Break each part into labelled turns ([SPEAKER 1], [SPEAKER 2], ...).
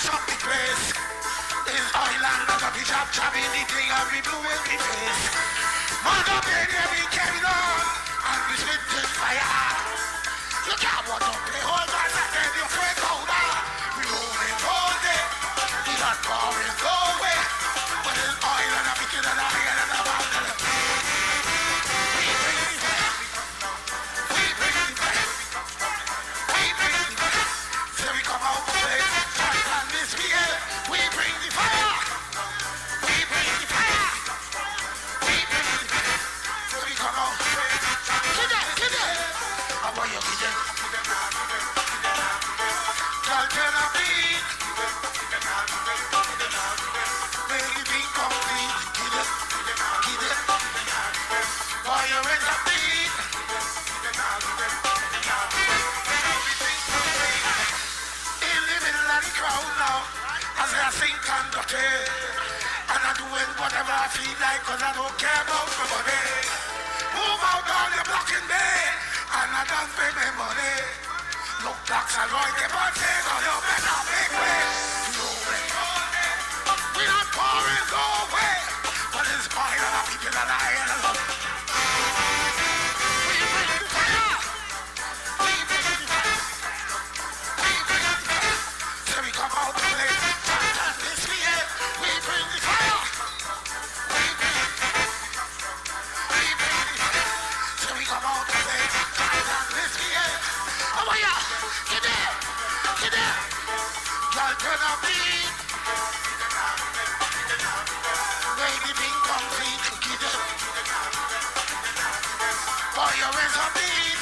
[SPEAKER 1] up the place. This island not a bitch up chop anything and we blew in the face. Man up in here we carry on and we spit this fire. You can't want to play hold on and then you break out. We rolling all day. We not pouring go away. But this island a bitch and a lion and a mountain. We bring the fire. We bring the fire. We bring the fire. So we come out to play. And this we get. We bring the fire. We bring the fire. We bring the fire. So we come out to play. Get it. I want you to get it. Girl, turn up beat. Make the beat complete. Get it. Boy, you're in the beat. In the middle of the crowd now, as I sing conductor, and I'm doing whatever I feel like, cause I don't care about nobody. Move out all your blocking day, and I don't pay me money. Look blocks and Roy keep on saying, oh, you better make way. We not pouring, go away. But it's fine, and I'm people that I ain't alone. We bring the fire. We bring the fire. We bring the fire. So we come out to play. And this we have. We bring the fire. We bring the fire. We bring the fire. So we come out to play. And this we have. Oh, yeah. Get there. Get there. Y'all turn up beat. Make the beat complete. Get it. Boy, you're in some beat.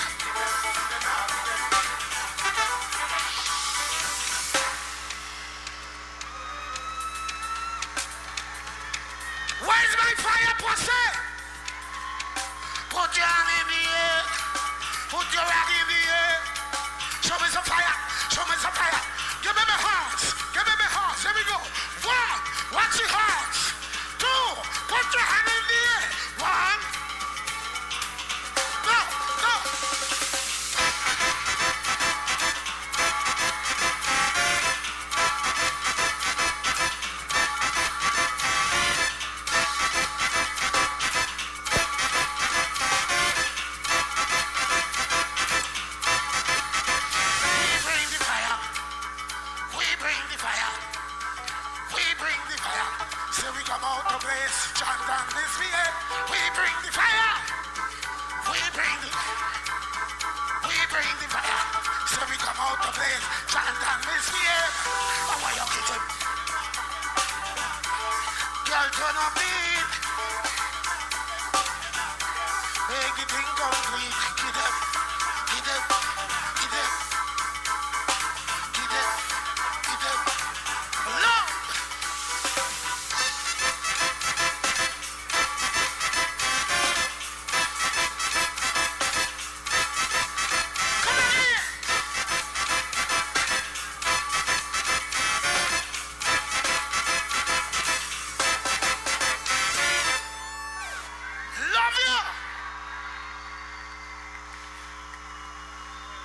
[SPEAKER 1] Where's my fire, pussy? Put your hand in the air. Put your hand in the air. Show me some fire. Show me some fire. Give me my hearts. Give me my hearts. Here we go. 1. Watch your hearts. 2. Put your hand in the air. 1. Go. Go. We bring the fire. We bring the fire. We bring the fire. So we come out to place. Chant on this we have. We bring the fire. We bring the fire. So we come out to place. Chant on this we have. Oh, why you kitchen? Girl, turn on beat. Make the thing complete. Get up. Get up.